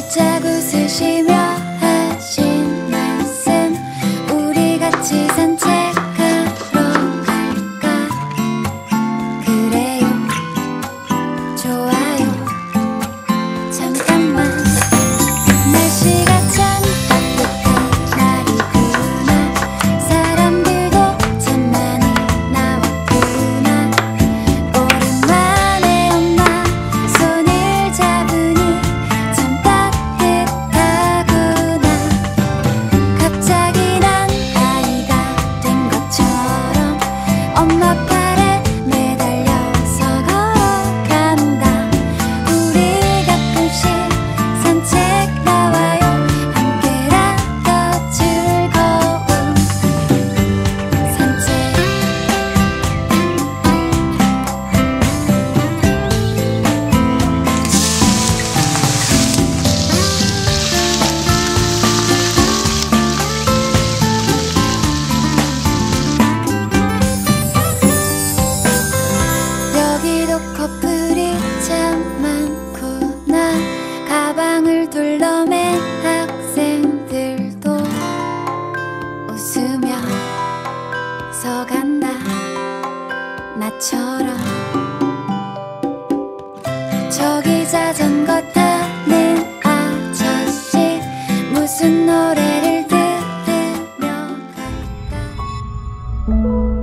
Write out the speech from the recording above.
활짝 웃으시며 하신 말씀, 우리 같이 산책하러 갈까? 그래요, 좋아요. 잠깐만, 날씨가 참 따뜻한 날이구나. 사람들도 참 많이 나왔구나. 오랜만에 엄마 손을 잡으니 참 따뜻하구나. 갑자기 난 아이가 된 것처럼 엄마 팔에 매달려서 걸어간다. 우리 가끔씩 산책 나와요. 함께라도 즐거운 산책. 여기도 커플이 참 많구나. 가방을 둘러맨 학생들도 웃으며 서간다. 나처럼 저기 자전거 타는 아저씨 무슨 노래를 들으며 갈까?